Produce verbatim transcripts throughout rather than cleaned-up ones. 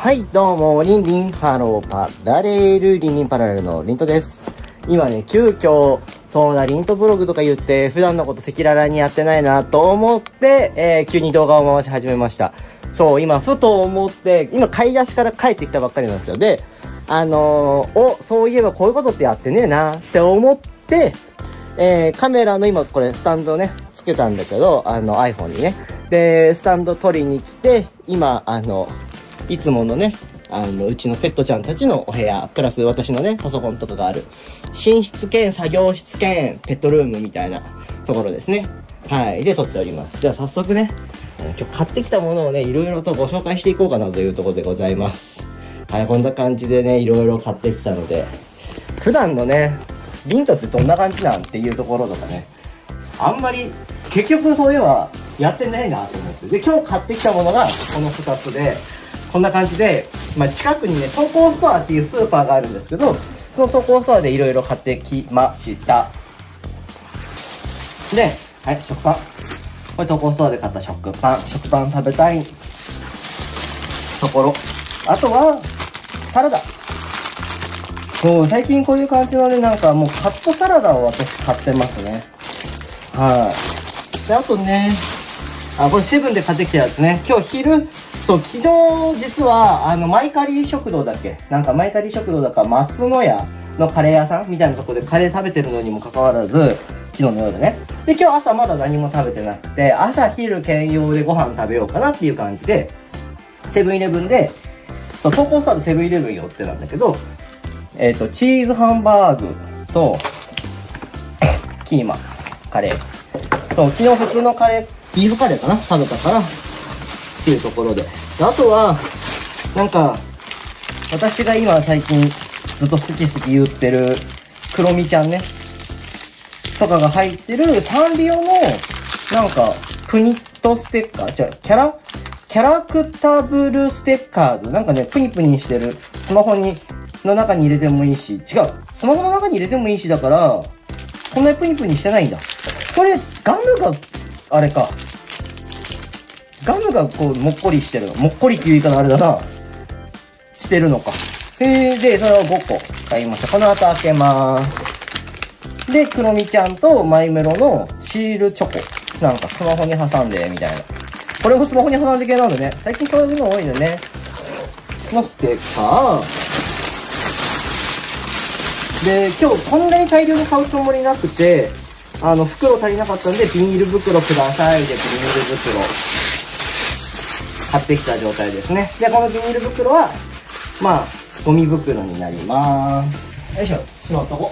はい、どうも、リンリンハローパラレル、リンリンパラレルのリントです。今ね、急遽、そうだ、リントブログとか言って、普段のこと赤裸々にやってないなと思って、えー、急に動画を回し始めました。そう、今、ふと思って、今、買い出しから帰ってきたばっかりなんですよ。で、あのー、お、そういえばこういうことってやってねえなって思って、えー、カメラの今、これ、スタンドね、つけたんだけど、あの、iPhone にね。で、スタンド取りに来て、今、あの、いつものね、あの、うちのペットちゃんたちのお部屋、プラス私のね、パソコンとかがある、寝室兼作業室兼ペットルームみたいなところですね。はい。で、撮っております。じゃあ早速ね、今日買ってきたものをね、いろいろとご紹介していこうかなというところでございます。はい、こんな感じでね、いろいろ買ってきたので、普段のね、リントってどんな感じなんっていうところとかね、あんまり、結局そういえばやってないなと思って。で、今日買ってきたものがこのふたつで、こんな感じで、まあ、近くにね、東光ストアっていうスーパーがあるんですけど、その東光ストアでいろいろ買ってきました。で、はい、食パン。これ東光ストアで買った食パン。食パン食べたいところ。あとは、サラダ。そう、最近こういう感じのね、なんかもうカットサラダを私買ってますね。はい。で、あとね、あ、これセブンで買ってきたやつね。今日昼、そう、昨日実は、あの、マイカリー食堂だっけなんかマイカリー食堂だか松の屋のカレー屋さんみたいなところでカレー食べてるのにもかかわらず、昨日の夜ね。で、今日朝まだ何も食べてなくて、朝昼兼用でご飯食べようかなっていう感じで、セブンイレブンで、そう、東光スターでセブンイレブン寄ってなんだけど、えっと、チーズハンバーグと、キーマ、カレー。そう、昨日普通のカレー、ビーフカレーかな食べたから、っていうところで。あとは、なんか、私が今最近ずっと好き好き言ってる、クロミちゃんね。とかが入ってるサンリオの、なんか、プニットステッカーじゃあ、キャラ、キャラクタブルステッカーズ。なんかね、プニプニしてる。スマホに、の中に入れてもいいし、違う。スマホの中に入れてもいいしだから、こんなにプニプニしてないんだ。これ、ガムが、あれか。ガムがこう、もっこりしてるの。もっこりっていう言い方あれだな。してるのか。えー、で、それをごこ買いました。この後開けまーす。で、クロミちゃんとマイメロのシールチョコ。なんかスマホに挟んで、みたいな。これもスマホに挟んで系なんでね。最近そういうの多いんでね。のステッカー。で、今日こんなに大量に買うつもりなくて、あの、袋足りなかったんで、ビニール袋くださいで、ビニール袋。買ってきた状態ですね。で、このビニール袋は、まあ、ゴミ袋になりまーす。よいしょ、しまっとこ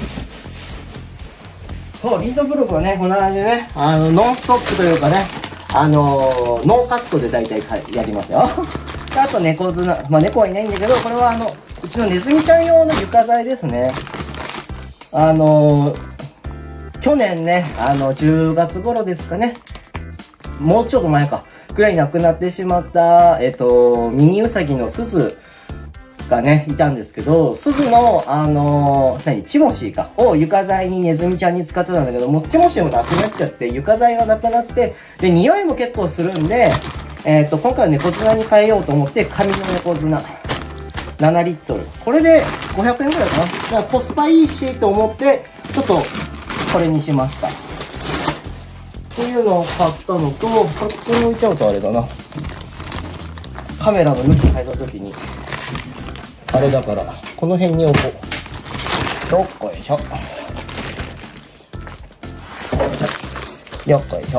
う。そう、リントブログはね、こんな感じでね、あの、ノンストップというかね、あのー、ノーカットで大体やりますよ。あと、猫砂。まあ、猫はいないんだけど、これはあの、うちのネズミちゃん用の床材ですね。あのー、去年ね、あの、じゅうがつ頃ですかね。もうちょっと前か。くらい亡くなってしまった、えっと、ミニウサギのスズがね、いたんですけど、スズの、あのー、何、チモシーか、を床材にネズミちゃんに使ってたんだけど、もうチモシーもなくなっちゃって、床材がなくなって、で、匂いも結構するんで、えっと、今回は猫砂に変えようと思って、紙の猫砂。ななリットル。これでごひゃくえんくらいかな。だからコスパいいし、と思って、ちょっと、これにしました。っていうのを買ったのと、これここに置いちゃうとあれだな。カメラの向き変えたときに、あれだから、この辺に置こう。よっこいしょ。よっこいしょ。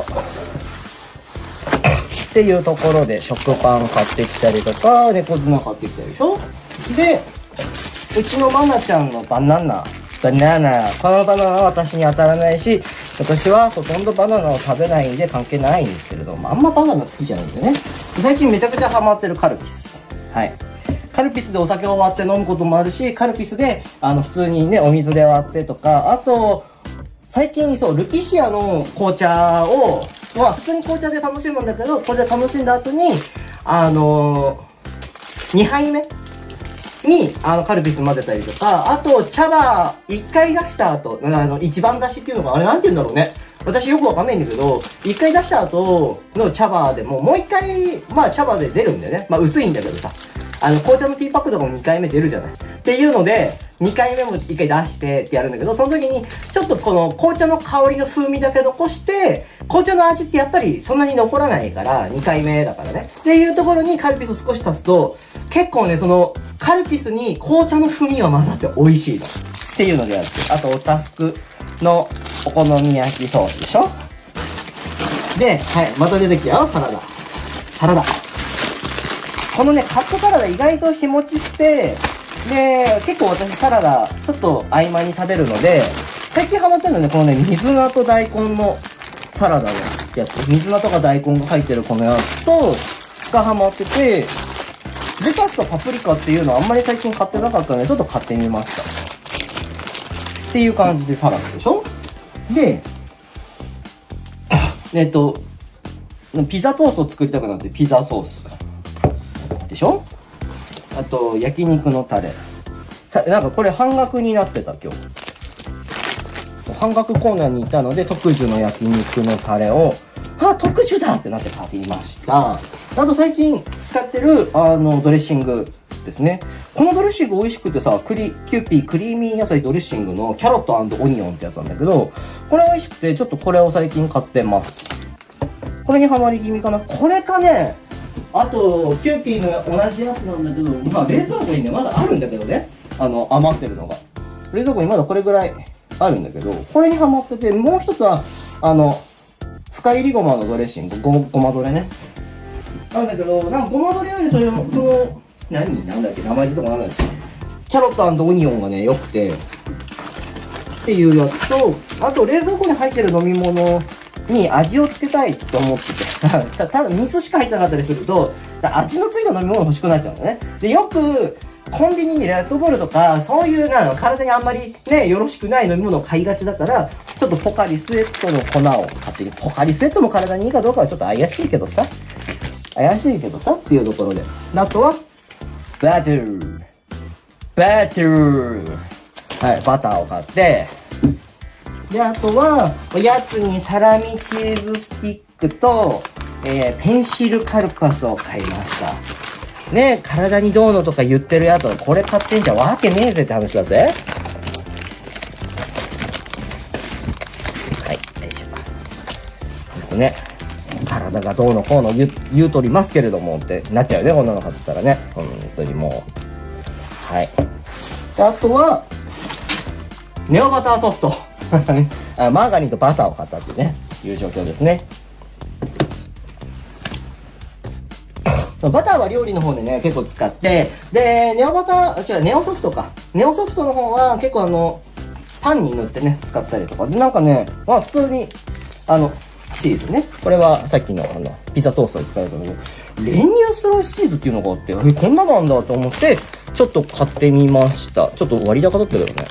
っていうところで食パン買ってきたりとか、猫砂買ってきたでしょ。で、うちのマナちゃんのバナナ。バナナ。このバナナは私に当たらないし、私はほとんどバナナを食べないんで関係ないんですけれども、あんまバナナ好きじゃないんでね。最近めちゃくちゃハマってるカルピス。はい。カルピスでお酒を割って飲むこともあるし、カルピスで、あの、普通にね、お水で割ってとか、あと、最近そう、ルピシアの紅茶を、まあ、普通に紅茶で楽しむんだけど、紅茶楽しんだ後に、あのー、にはいめに、あの、カルピス混ぜたりとか、あと、茶葉、一回出した後、あの、一番出しっていうのが、あれなんて言うんだろうね。私よくわかんないんだけど、一回出した後の茶葉でも、もう一回、まあ茶葉で出るんだよね。まあ薄いんだけどさ。 あの、紅茶のティーパックとかもにかいめ出るじゃない。っていうので、にかいめもいっかい出してってやるんだけど、その時に、ちょっとこの紅茶の香りの風味だけ残して、紅茶の味ってやっぱりそんなに残らないから、にかいめだからね。っていうところにカルピス少し足すと、結構ね、その、カルピスに紅茶の風味が混ざって美味しいの。っていうのでやって。あと、おたふくのお好み焼きソースでしょ。で、はい、また出てきたよ、サラダ。サラダ。このね、カットサラダ意外と日持ちして、で、結構私サラダちょっと合間に食べるので、最近ハマってるのね、このね、水菜と大根のサラダのやつ。水菜とか大根が入ってるこのやつと、がハマってて、レタスとパプリカっていうのはあんまり最近買ってなかったので、ちょっと買ってみました。っていう感じでサラダでしょ。で、えっと、ピザトーストを作りたくなってピザソース。でしょ。あと、焼肉のタレ。さ、なんかこれ半額になってた、今日。半額コーナーにいたので、特需の焼肉のタレを、あ、特需だってなって買いました。あと最近使ってる、あの、ドレッシングですね。このドレッシング美味しくてさ、クリ、キューピークリーミー野菜ドレッシングのキャロット&オニオンってやつなんだけど、これ美味しくて、ちょっとこれを最近買ってます。これにハマり気味かな。これかね、あと、キューピーの同じやつなんだけど、まあ、冷蔵庫にね、まだあるんだけどね。あの、余ってるのが。冷蔵庫にまだこれぐらいあるんだけど、これにハマってて、もう一つは、あの、深入りごまのドレッシング、ご、ごまドレね。なんだけど、なんかごまドレよりそれも、その、何なんだっけ、名前とかあるんですよ。キャロット&オニオンがね、良くて、っていうやつと、あと、冷蔵庫に入ってる飲み物に味をつけたいと思ってて、ただ水しか入ってなかったりすると、味のついた飲み物欲しくなっちゃうんだね。で、よく、コンビニにレッドボールとか、そういうなの、体にあんまりね、よろしくない飲み物を買いがちだから、ちょっとポカリスエットの粉を買ってる。ポカリスエットも体にいいかどうかはちょっと怪しいけどさ。怪しいけどさっていうところで。あとは、バター。バター。はい、バターを買って、で、あとは、おやつにサラミチーズスティックと、えー、ペンシルカルパスを買いました。ね、体にどうのとか言ってるやつはこれ買ってんじゃわけねえぜって話だぜ。はい、よいしょ。ね、体がどうのこうの言う、言うとりますけれどもってなっちゃうよね、こんなの買ってたらね。本当にもう。はい。で、あとは、ネオバターソフト。あマーガリンとバターを買ったっていうね、いう状況ですね。バターは料理の方でね、結構使って、で、ネオバター、違う、ネオソフトか。ネオソフトの方は結構あの、パンに塗ってね、使ったりとか。で、なんかね、まあ普通に、あの、チーズね。これはさっきのあの、ピザトーストに使うやつなんだけど、練乳スライスチーズっていうのがあって、え、こんなのなんだと思って、ちょっと買ってみました。ちょっと割高だったけどね。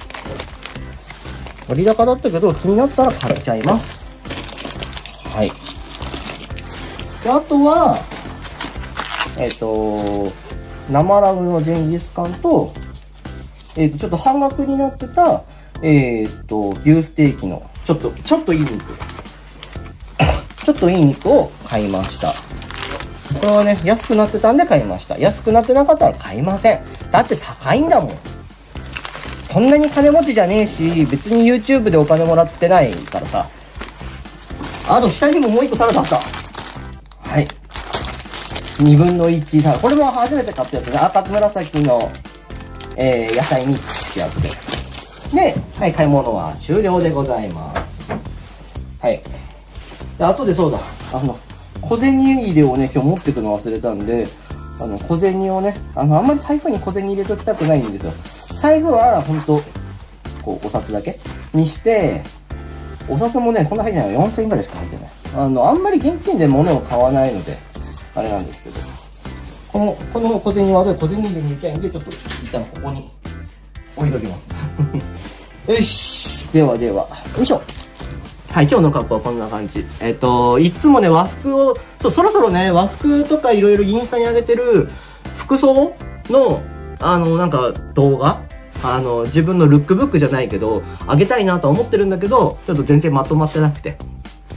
割高だったけど、気になったら買っちゃいます。はい。で、あとは、えっと、生ラムのジンギスカンと、えっと、ちょっと半額になってた、えっと、牛ステーキの、ちょっと、ちょっといい肉。ちょっといい肉を買いました。これはね、安くなってたんで買いました。安くなってなかったら買いません。だって高いんだもん。そんなに金持ちじゃねえし、別に YouTube でお金もらってないからさ。あと、下にももう一個サラダあった。はい。にぶんのいちさ、これも初めて買ったやつね。赤紫の、えー、野菜ミックスってやつで。で、はい、買い物は終了でございます。はい。で、あとでそうだ、あの、小銭入れをね、今日持ってくの忘れたんで、あの、小銭をね、あの、あんまり財布に小銭入れときたくないんですよ。財布は、ほんと、こう、お札だけにして、お札もね、そんな入ってないのよんせんえんぐらいしか入ってない。あの、あんまり現金で物を買わないので、あれなんですけど、この、この小銭は後で小銭入れに行きたいんで、ちょっと一旦ここに置いときます。よし。ではでは、よいしょ。はい、今日の格好はこんな感じ。えっと、いつもね、和服を、そう、そろそろね、和服とかいろいろインスタに上げてる服装の、あの、なんか動画あの、自分のルックブックじゃないけど、上げたいなとは思ってるんだけど、ちょっと全然まとまってなくて。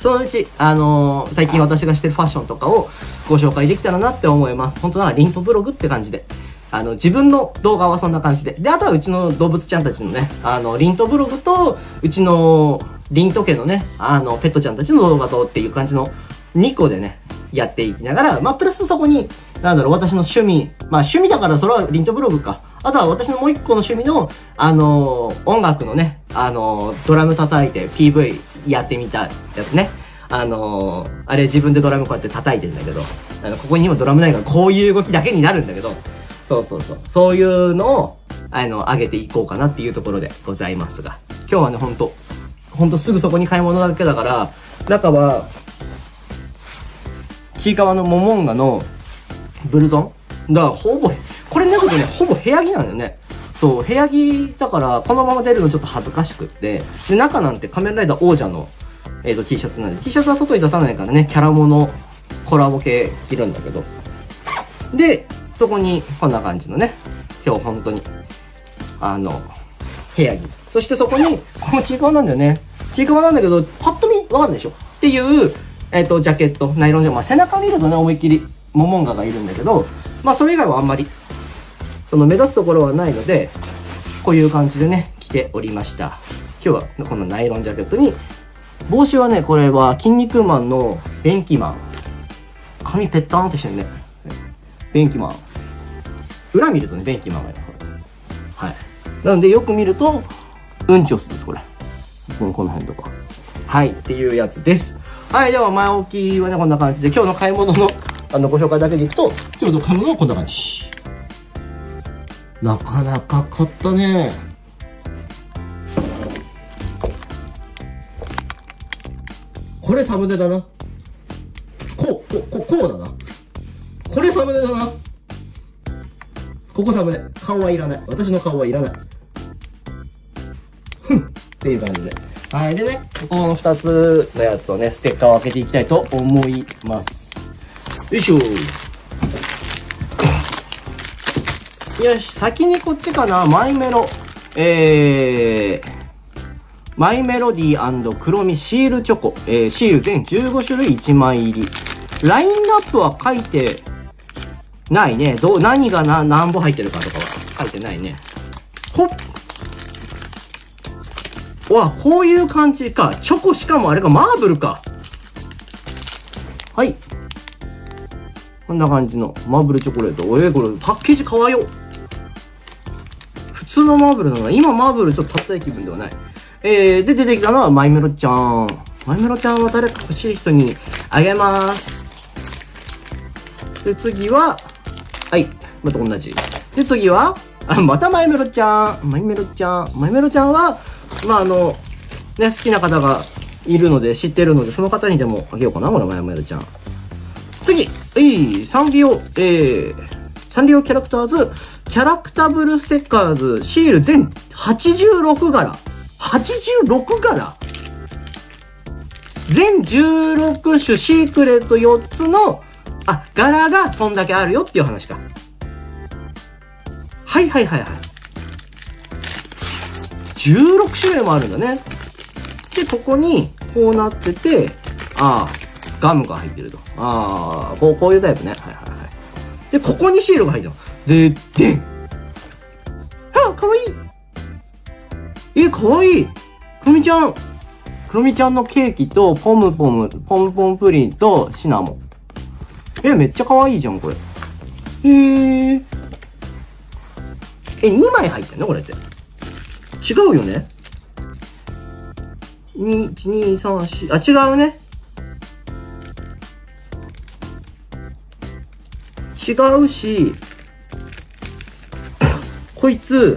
そのうち、あのー、最近私がしてるファッションとかをご紹介できたらなって思います。本当はリントブログって感じで。あの、自分の動画はそんな感じで。で、あとはうちの動物ちゃんたちのね、あの、リントブログと、うちのリント家のね、あの、ペットちゃんたちの動画とっていう感じのにこでね、やっていきながら、まあ、プラスそこに、なんだろう、私の趣味、まあ、趣味だからそれはリントブログか。あとは私のもう一個の趣味の、あのー、音楽のね、あのー、ドラム叩いて ピーブイ やってみたやつね。あのー、あれ自分でドラムこうやって叩いてんだけど、あの、ここにもドラムないからこういう動きだけになるんだけど、そうそうそう。そういうのを、あの、上げていこうかなっていうところでございますが。今日はね、ほんと、ほんとすぐそこに買い物だけだから、中は、ちいかわのモモンガのブルゾンだからほぼ、これ脱ぐとね、ほぼ部屋着なんだよね。そう、部屋着だから、このまま出るのちょっと恥ずかしくって。で、中なんて仮面ライダー王者の、えっと、T シャツなんで、T シャツは外に出さないからね、キャラモノ、コラボ系着るんだけど。で、そこに、こんな感じのね、今日本当に、あの、部屋着。そしてそこに、このちいかわなんだよね。ちいかわなんだけど、パッと見わかんないでしょっていう、えっと、ジャケット、ナイロンジャケット。まあ、背中見るとね、思いっきり、モモンガがいるんだけど、まあ、それ以外はあんまり、その目立つところはないので、こういう感じでね、着ておりました。今日は、このナイロンジャケットに、帽子はね、これは、筋肉マンの便器マン。髪ペッターンってしてるね。便器マン。裏見るとね、便器マンがいる。はい。なので、よく見ると、うんちょすです、これ。この、この辺とか。はい、っていうやつです。はい、では前置きはね、こんな感じで、今日の買い物の、あの、ご紹介だけでいくと、今日の買い物はこんな感じ。なかなか買ったね。これサムネだな。こう、こう、こう、こうだな。これサムネだな。ここサムネ。顔はいらない。私の顔はいらない。ふんっていう感じで。はい。でね、このふたつのやつをね、ステッカーを開けていきたいと思います。よいしょ。よし、先にこっちかな。マイメロ。えー、マイメロディー&黒みシールチョコ。えー、シール全じゅうごしゅるいいちまい入り。ラインナップは書いてないね。どう、何がな、何本入ってるかとかは書いてないね。ほっ。わ、こういう感じか。チョコ、しかもあれがマーブルか。はい。こんな感じのマーブルチョコレート。おえ、これパッケージかわいよ。普通のマーブルなの。今マーブルちょっと買ったい気分ではない。えー、で、出てきたのはマイメロちゃん。マイメロちゃんは誰か欲しい人にあげます。で、次は、はい。また同じ。で、次は、あ、またマイメロちゃん。マイメロちゃん。マイメロちゃんは、まあ、あの、ね、好きな方がいるので、知ってるので、その方にでもあげようかな、これ、マイメロちゃん。次えい、サンリオ、えー、サンリオキャラクターズ、キャラクタブルステッカーズ、シール全はちじゅうろくがら。はちじゅうろくがら全じゅうろくしゅシークレットよっつの、あ、柄がそんだけあるよっていう話か。はいはいはいはい。じゅうろくしゅるいもあるんだね。で、ここに、こうなってて、ああ、ガムが入ってると。ああ、こう、こういうタイプね。はいはいはい。で、ここにシールが入ってるの。で、でん。あ、かわいい。え、かわいい。くるみちゃん。くるみちゃんのケーキと、ポムポム、ポムポムプリンと、シナモン。え、めっちゃかわいいじゃん、これ。へえ。え、にまい入ってんのこれって。違うよね。に、いち、に、さん、よん、あ、違うね。違うし、こいつ、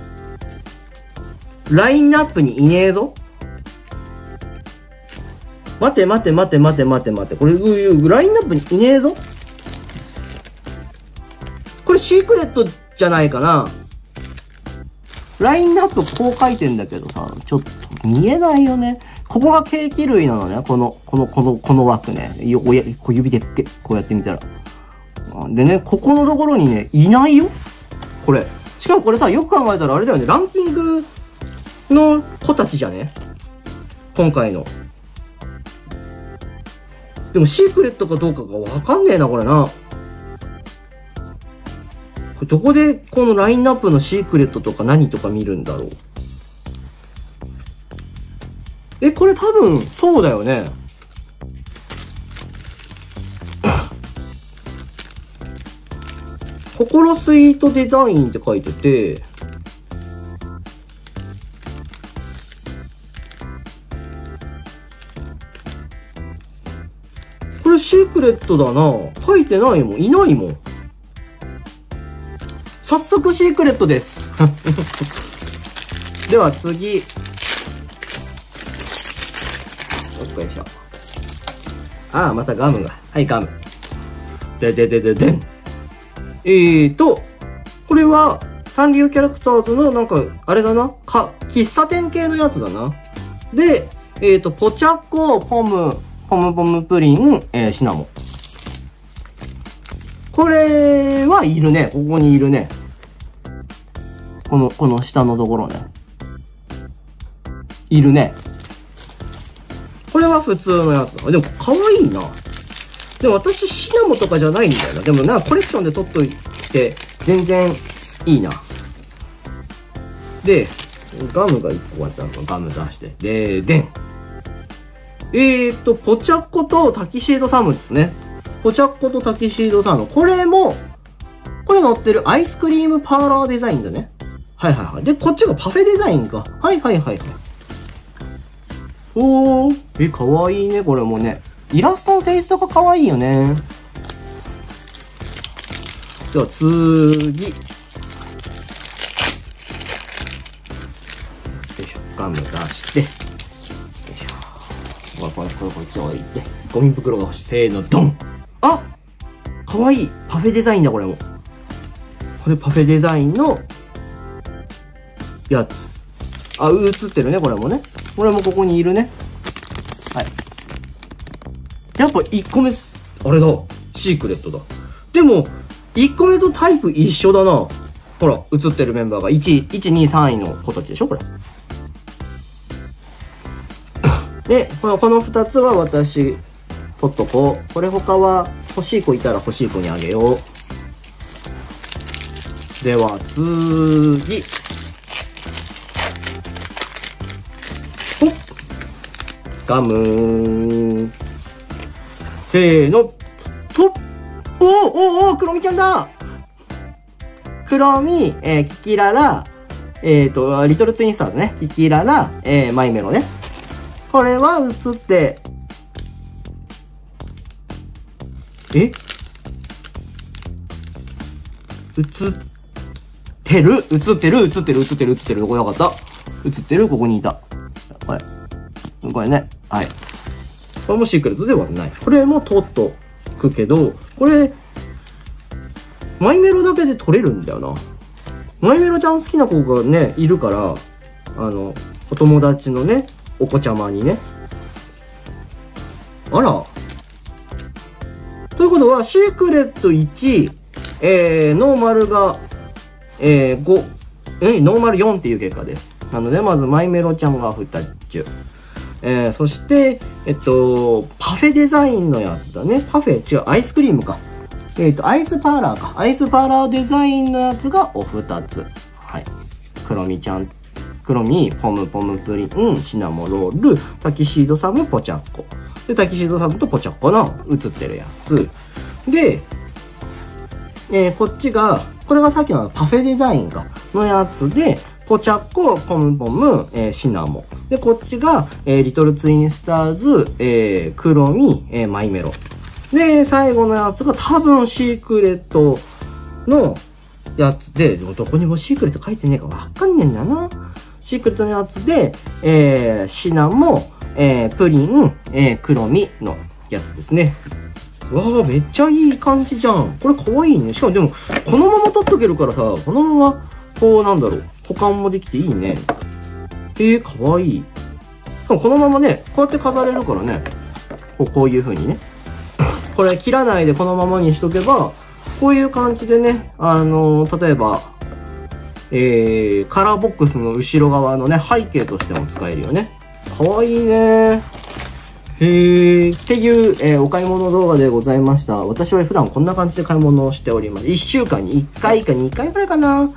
ラインナップにいねえぞ。待て待て待て待て待て待て。これ、うラインナップにいねえぞ。これシークレットじゃないかな。ラインナップこう書いてんだけどさ、ちょっと見えないよね。ここがケーキ類なのね。この、この、この、この枠ね。よ、おや、こう指でっけ。こうやってみたら。でね、ここのところにね、いないよ。これ。しかもこれさ、よく考えたらあれだよね。ランキングの子たちじゃね今回の。 でもシークレットかどうかがわかんねえな、これな。これどこでこのラインナップのシークレットとか何とか見るんだろう。え、これ多分そうだよね。心スイートデザインって書いてて、これシークレットだな。書いてないもん。いないもん。早速シークレットです。では次。よいしょ。ああ、またガムが。はい、ガム。でででででん。えーと、これは、サンリオキャラクターズのなんか、あれだな。か、喫茶店系のやつだな。で、えーと、ポチャッコ、ポム、ポムポムプリン、えー、シナモン。これはいるね。ここにいるね。この、この下のところね。いるね。これは普通のやつだ。でも、かわいいな。でも私、シナモンとかじゃないんだよな。でもな、コレクションで取っといて、全然いいな。で、ガムがいっこあったの。ガム出して。で、でん。えーと、ポチャッコとタキシードサムですね。ポチャッコとタキシードサム。これも、これ載ってるアイスクリームパーラーデザインだね。はいはいはい。で、こっちがパフェデザインか。はいはいはいはい。おー。え、かわいいね、これもね。イラストのテイストがかわいいよね。では次。よいしょ。ガム出して。よいしょ。これ、これ、こっち置いて。ゴミ袋が欲しい。せーの、ドン。あ、かわいい。パフェデザインだ、これも。これパフェデザインのやつ。あ、映ってるね、これもね。これもここにいるね。はい。やっぱいっこめ、あれだ。シークレットだ。でも、いっこめとタイプ一緒だな。ほら、映ってるメンバーがいち、いち、に、さんいの子たちでしょ、これ。で、このふたつは私、取っとこう。これ他は欲しい子いたら欲しい子にあげよう。では、次。ほっ。ガムー。せーの。とっ。おーおーおー、クロミちゃんだ。クロミ、えー、キキララ、えっと、リトルツインスターズね。キキララ、えー、マイメロね。これは映って、え映ってる映ってる映ってる映ってる映ってるどこなかった映ってるここにいた。これ。これね。はい。これもシークレットではない。これも取っとくけど、これ、マイメロだけで取れるんだよな。マイメロちゃん好きな子がね、いるから、あの、お友達のね、お子ちゃまにね。あら。ということは、シークレットいち、えー、ノーマルが、えー、ご、え、ノーマルよんっていう結果です。なので、まず、マイメロちゃんがにつ。えー、そして、えっと、パフェデザインのやつだね。パフェ、違う、アイスクリームか。えっと、アイスパーラーか。アイスパーラーデザインのやつがおふたつ。はい。クロミちゃん、クロミ、ポムポムプリン、シナモロール、タキシードサム、ポチャッコ。で、タキシードサムとポチャッコの映ってるやつ。で、えー、こっちが、これがさっきのパフェデザインか、のやつで、ポチャッコ、ポムポム、えー、シナモン。で、こっちが、えー、リトルツインスターズ、えー、クロミ、えー、マイメロ。で、最後のやつが多分シークレットのやつで、どこにもシークレット書いてねえかわかんねえんだな。シークレットのやつで、えー、シナモン、えー、プリン、えー、クロミのやつですね。わあ、めっちゃいい感じじゃん。これかわいいね。しかもでも、このまま取っとけるからさ、このまま、こうなんだろう、保管もできていいね。えー、かわいい。しかもこのままね、こうやって飾れるからね。こう、こういう風にね。これ切らないでこのままにしとけば、こういう感じでね、あのー、例えば、えー、カラーボックスの後ろ側のね、背景としても使えるよね。かわいいね。 へー。っていう、えー、お買い物動画でございました。私は普段こんな感じで買い物をしております。いっしゅうかんにいっかいかにかいくらいかな。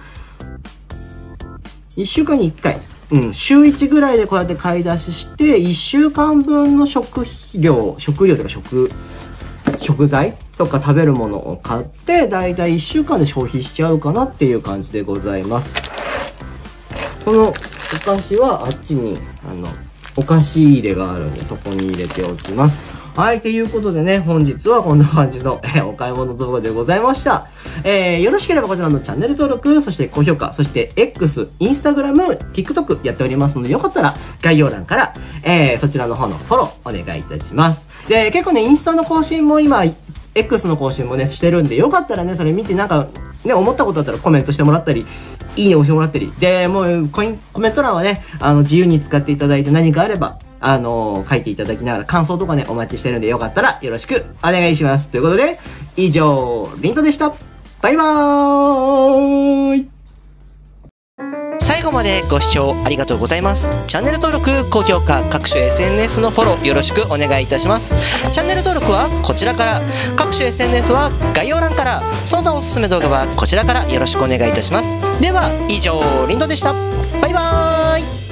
いっしゅうかんにいっかい。うん。週いちぐらいでこうやって買い出しして、いっしゅうかんぶんの食料、食料というか食、食材とか食べるものを買って、だいたいいっしゅうかんで消費しちゃうかなっていう感じでございます。このお菓子はあっちに、あの、お菓子入れがあるんで、そこに入れておきます。はい、ということでね、本日はこんな感じの、えー、お買い物動画でございました。えー、よろしければこちらのチャンネル登録、そして高評価、そして X、Instagram、TikTok やっておりますので、よかったら概要欄から、えー、そちらの方のフォローお願いいたします。で、結構ね、インスタの更新も今、X の更新もね、してるんで、よかったらね、それ見てなんか、ね、思ったことだったらコメントしてもらったり、いいね押してもらったり。で、もうコイン、コメント欄はね、あの、自由に使っていただいて何かあれば、あのー、書いていただきながら感想とかね、お待ちしてるんでよかったらよろしくお願いします。ということで、以上、リントでした。バイバーイ。 最後までご視聴ありがとうございます。チャンネル登録、高評価、各種 エスエヌエス のフォローよろしくお願いいたします。チャンネル登録はこちらから、各種 エスエヌエス は概要欄から、その他おすすめ動画はこちらからよろしくお願いいたします。では、以上、リンドでした。バイバーイ。